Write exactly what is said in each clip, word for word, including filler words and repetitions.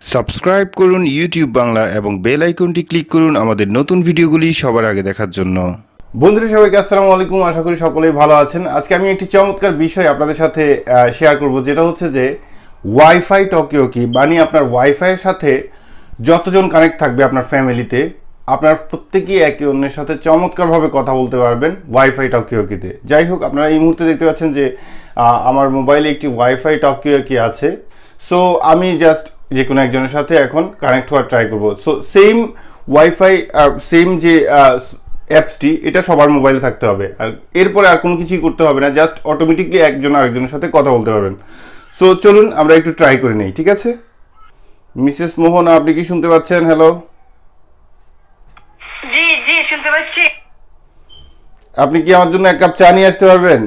Subscribe করুন YouTube Bangla এবং bell আইকনটি ক্লিক করুন আমাদের নতুন ভিডিওগুলি সবার আগে দেখার জন্য। বন্ধুরা সবাইকে আসসালামু আলাইকুম, আশা করি সকলেই ভালো আছেন। আজকে আমি একটি চমৎকার বিষয় আপনাদের সাথে শেয়ার করব, যেটা হচ্ছে যে ওয়াইফাই টকি ওয়াকি, মানে আপনার ওয়াইফাইয়ের সাথে যতজন কানেক্ট থাকবে আপনার ফ্যামিলিতে, আপনার প্রত্যেকেই একে অন্যের সাথে চমৎকারভাবে কথা বলতে পারবেন ওয়াইফাই টকি ওয়াকিতে। যাই হোক, আপনারা এই মুহূর্তে দেখতে পাচ্ছেন যে আমার মোবাইলে একটি ওয়াইফাই টকি ওয়াকি আছে। সো আমি জাস্ট যে কোনো একজনের সাথে এখন কানেক্ট হওয়ার ট্রাই করবো। সো সেম ওয়াইফাই সেম যে অ্যাপসটি, এটা সবার মোবাইলে থাকতে হবে, আর এরপরে আর কোনো কিছুই করতে হবে না, জাস্ট অটোমেটিকলি একজন আরেকজনের সাথে কথা বলতে পারবেন। সো চলুন আমরা একটু ট্রাই করে নেই, ঠিক আছে? মিসেস মোহনা, আপনি কি শুনতে পাচ্ছেন? হ্যালো। জি জি শুনতে পাচ্ছি। আপনি কি আমার জন্য এক কাপ চা নিয়ে আসতে পারবেন?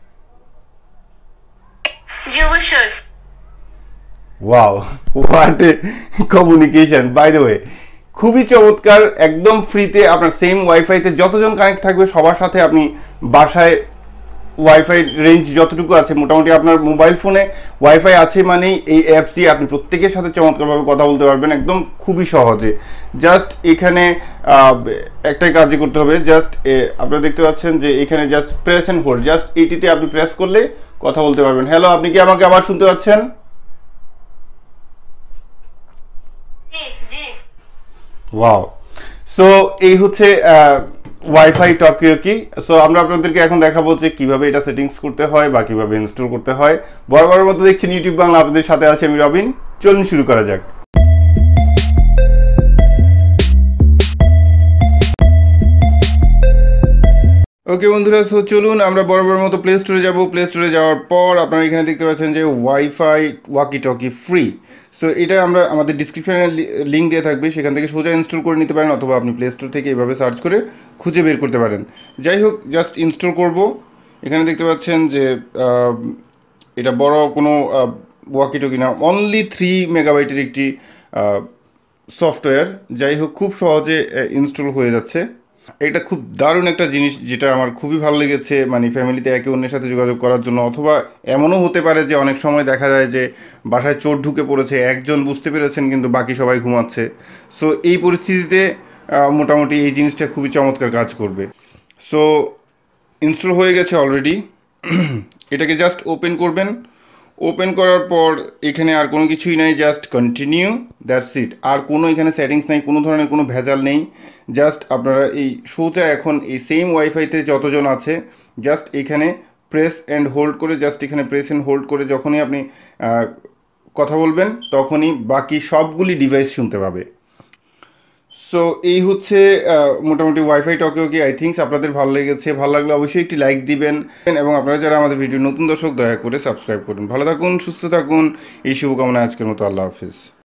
জি অবশ্যই। Wow, what a communication by the way, খুবই চমৎকার। একদম ফ্রিতে আপনার সেম ওয়াইফাইতে যতজন কানেক্ট থাকবে সবার সাথে আপনি বাসায় ওয়াইফাই রেঞ্জ যতটুকু আছে, মোটামুটি আপনার মোবাইল ফোনে ওয়াইফাই আছে মানেই এই অ্যাপস দিয়ে আপনি প্রত্যেকের সাথে চমৎকারভাবে কথা বলতে পারবেন, একদম খুবই সহজে। জাস্ট এখানে একটাই কাজই করতে হবে, জাস্ট আপনারা দেখতে পাচ্ছেন যে এখানে just press and hold, just এটিতে আপনি প্রেস করলে কথা বলতে পারবেন। হ্যালো, আপনি কি আমাকে আবার শুনতে পাচ্ছেন? ওয়াও, সো এই হচ্ছে ওয়াইফাই টকি ওয়াকি। সো আমরা আপনাদেরকে এখন দেখাবো যে কিভাবে এটা সেটিংস করতে হয় বা কিভাবে ইনস্টল করতে হয়। বরাবরের মতো দেখছেন ইউটিউব বাংলা, আপনাদের সাথে আছে আমি রবিন। চলুন শুরু করা যাক। ওকে বন্ধুরা, সো চলুন আমরা বরাবরের মতো প্লে স্টোরে যাব। প্লে স্টোরে যাওয়ার পর আপনারা এখানে দেখতে পাচ্ছেন যে WiFi walkie talkie free. So এটা আমরা আমাদের ডিসক্রিপশনে লিঙ্ক দিয়ে থাকবে, সেখান থেকে সোজা ইনস্টল করে নিতে পারেন, অথবা আপনি প্লে স্টোর থেকে এভাবে সার্চ করে খুঁজে বের করতে পারেন। যাই হোক, জাস্ট ইনস্টল করব। এখানে দেখতে পাচ্ছেন যে এটা বড় কোনো ওয়াকি টকি না, অনলি থ্রি মেগাবাইটের একটি সফটওয়্যার। যাই হোক, খুব সহজে ইনস্টল হয়ে যাচ্ছে। এটা খুব দারুণ একটা জিনিস, যেটা আমার খুবই ভালো লেগেছে, মানে ফ্যামিলিতে একে অন্যের সাথে যোগাযোগ করার জন্য। অথবা এমনও হতে পারে যে অনেক সময় দেখা যায় যে বাসায় চোর ঢুকে পড়েছে, একজন বুঝতে পেরেছেন কিন্তু বাকি সবাই ঘুমাচ্ছে। সো এই পরিস্থিতিতে মোটামুটি এই জিনিসটা খুবই চমৎকার কাজ করবে। সো ইনস্টল হয়ে গেছে অলরেডি। এটাকে জাস্ট ওপেন করবেন। ওপেন করার পর এখানে আর কোনো কিছুই নাই, জাস্ট কন্টিনিউ, দ্যাটস ইট। আর কোনো এখানে সেটিংস নাই, কোনো ধরনের কোনো ভেজাল নেই। জাস্ট আপনারা এই সোজা এখন এই সেম ওয়াইফাইতে যতজন আছে, জাস্ট এখানে প্রেস অ্যান্ড হোল্ড করে, জাস্ট এখানে প্রেস অ্যান্ড হোল্ড করে যখনই আপনি কথা বলবেন তখনই বাকি সবগুলি ডিভাইস শুনতে পাবে। সো এই হচ্ছে মোটামুটি WiFi talkie walkie. I thinks আপনাদের ভালো লেগেছে। ভালো লাগলে অবশ্যই একটি লাইক দিবেন, এবং আপনারা যারা আমাদের ভিডিও নতুন দর্শক দয়া করে সাবস্ক্রাইব করুন। ভালো থাকুন, সুস্থ থাকুন, এই শুভকামনা। আজকের মতো আল্লাহ হাফিজ।